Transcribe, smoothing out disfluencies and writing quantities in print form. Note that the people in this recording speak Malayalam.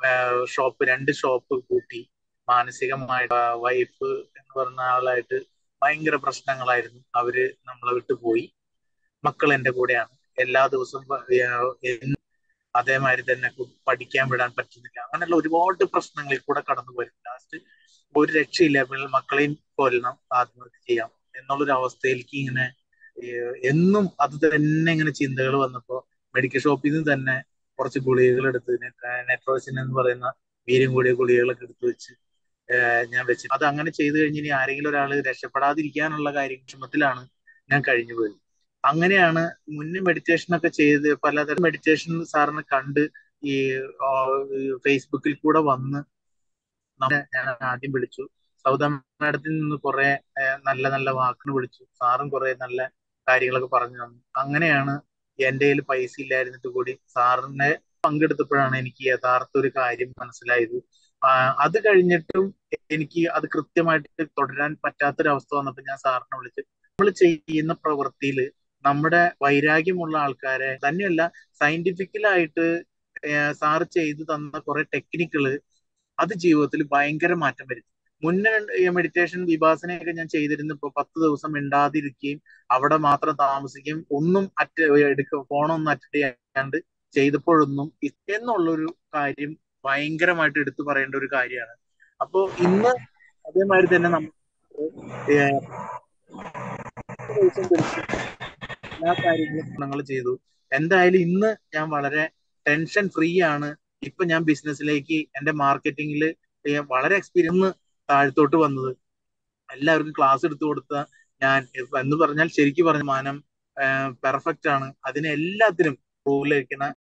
രണ്ട് ഷോപ്പ് കൂട്ടി. മാനസികമായിട്ട് വൈഫ് എന്ന് പറഞ്ഞ ആളായിട്ട് ഭയങ്കര പ്രശ്നങ്ങളായിരുന്നു. അവര് നമ്മളെ വിട്ടു പോയി. മക്കൾ എന്റെ കൂടെയാണ്. എല്ലാ ദിവസവും അതേമാതിരി തന്നെ പഠിക്കാൻ വിടാൻ പറ്റുന്നില്ല. അങ്ങനെയുള്ള ഒരുപാട് പ്രശ്നങ്ങളിൽ കൂടെ കടന്നു പോയി. ലാസ്റ്റ് ഒരു രക്ഷയില്ല, മക്കളെയും കൊല്ലണം, ആത്മഹത്യ ചെയ്യാം എന്നുള്ളൊരു അവസ്ഥയിലേക്ക് ഇങ്ങനെ എന്നും അത് തന്നെ ഇങ്ങനെ ചിന്തകൾ വന്നപ്പോ മെഡിക്കൽ ഷോപ്പിൽ നിന്ന് തന്നെ കുറച്ച് ഗുളികകൾ എടുത്ത്, നെട്രോസിൻ എന്ന് പറയുന്ന വീര്യം കൂടിയ ഗുളികകളൊക്കെ എടുത്ത് വെച്ച് ഞാൻ വെച്ചു. അത് അങ്ങനെ ചെയ്തു കഴിഞ്ഞ് ഇനി ആരെങ്കിലും ഒരാൾ രക്ഷപ്പെടാതിരിക്കാനുള്ള കാര്യക്ഷമത്തിലാണ് ഞാൻ കഴിഞ്ഞു പോയത്. അങ്ങനെയാണ് മുന്നേ മെഡിറ്റേഷൻ ഒക്കെ ചെയ്ത് പലതരം മെഡിറ്റേഷൻ സാറിനെ കണ്ട് ഈ ആ, ഈ ഫേസ്ബുക്കിൽ കൂടെ വന്ന് ഞാൻ ആദ്യം വിളിച്ചു. സൗദ മാഡത്തിൽ നിന്ന് കുറെ നല്ല നല്ല വാക്കുകൾ വിളിച്ചു. സാറും കുറെ നല്ല കാര്യങ്ങളൊക്കെ പറഞ്ഞു തന്നു. അങ്ങനെയാണ് എന്റെ കയ്യിൽ പൈസ ഇല്ലായിരുന്നിട്ട് കൂടി സാറിനെ പങ്കെടുത്തപ്പോഴാണ് എനിക്ക് യഥാർത്ഥ ഒരു കാര്യം മനസ്സിലായത്. ആ, അത് കഴിഞ്ഞിട്ടും എനിക്ക് അത് കൃത്യമായിട്ട് തുടരാൻ പറ്റാത്തൊരവസ്ഥ വന്നപ്പോൾ ഞാൻ സാറിനെ വിളിച്ച് നമ്മൾ ചെയ്യുന്ന പ്രവൃത്തിയിൽ നമ്മുടെ വൈരാഗ്യമുള്ള ആൾക്കാരെ തന്നെയല്ല, സയന്റിഫിക്കലായിട്ട് സാറ് ചെയ്തു തന്ന കുറെ ടെക്നിക്കുകള് അത് ജീവിതത്തിൽ ഭയങ്കര മാറ്റം വരും. മുന്നേ മെഡിറ്റേഷൻ വിപാസനയൊക്കെ ഞാൻ ചെയ്തിരുന്നപ്പോ 10 ദിവസം മിണ്ടാതിരിക്കുകയും അവിടെ മാത്രം താമസിക്കുകയും ഒന്നും ഫോണൊന്നും അറ്റൻഡ് ചെയ്യാണ്ട് ചെയ്തപ്പോഴൊന്നും എന്നുള്ളൊരു കാര്യം ഭയങ്കരമായിട്ട് എടുത്തു പറയേണ്ട ഒരു കാര്യമാണ്. അപ്പോ ഇന്ന് അതേമാതിരി തന്നെ നമ്മൾ ഏഹ്, 10 ദിവസം പിടിച്ച് എല്ലാ കാര്യങ്ങളും ഞങ്ങൾ ചെയ്തു. എന്തായാലും ഇന്ന് ഞാൻ വളരെ ടെൻഷൻ ഫ്രീ ആണ്. ഇപ്പൊ ഞാൻ ബിസിനസ്സിലേക്ക് എന്റെ മാർക്കറ്റിംഗിൽ വളരെ എക്സ്പീരിയൻസ് താഴത്തോട്ട് വന്നത്. എല്ലാവർക്കും ക്ലാസ് എടുത്തു കൊടുത്ത ഞാൻ എന്ന് പറഞ്ഞാൽ ശരിക്കും പറഞ്ഞ മാനം പെർഫെക്റ്റ് ആണ്. അതിനെ എല്ലാത്തിനും റൂളിൽ